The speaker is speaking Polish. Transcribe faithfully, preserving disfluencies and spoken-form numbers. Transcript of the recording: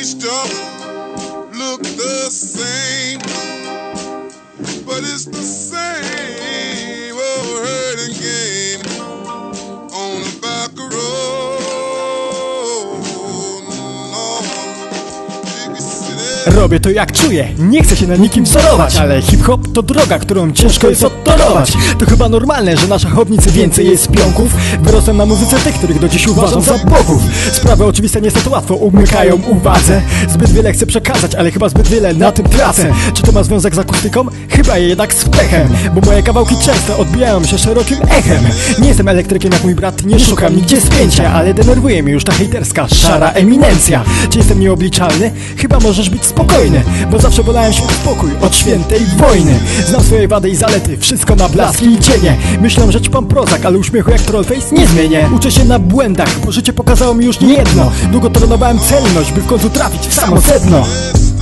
bleached up, look the same, but it's the same old hurting game on the back road. Robię to jak czuję, nie chcę się na nikim wzorować, ale hip-hop to droga, którą ciężko jest odtorować. To chyba normalne, że na szachownicy więcej jest pionków. Wyrosłem na muzyce tych, których do dziś uważam za bogów. Sprawy oczywiste niestety łatwo umykają uwadze. Zbyt wiele chcę przekazać, ale chyba zbyt wiele na tym tracę. Czy to ma związek z akustyką? Chyba jednak z pechem, bo moje kawałki często odbijają się szerokim echem. Nie jestem elektrykiem jak mój brat, nie szukam nigdzie spięcia, ale denerwuje mnie już ta hejterska, szara eminencja. Czy jestem nieobliczalny? Chyba możesz być spokojny, bo zawsze wolałem święty spokój od świętej wojny. Znam swoje wady i zalety, wszystko na blaski i cienie. Myślę, że ćpam prozak, ale uśmiechu jak trollface nie zmienię. Uczę się na błędach, bo życie pokazało mi już niejedno. Długo trenowałem celność, by w końcu trafić w samo sedno.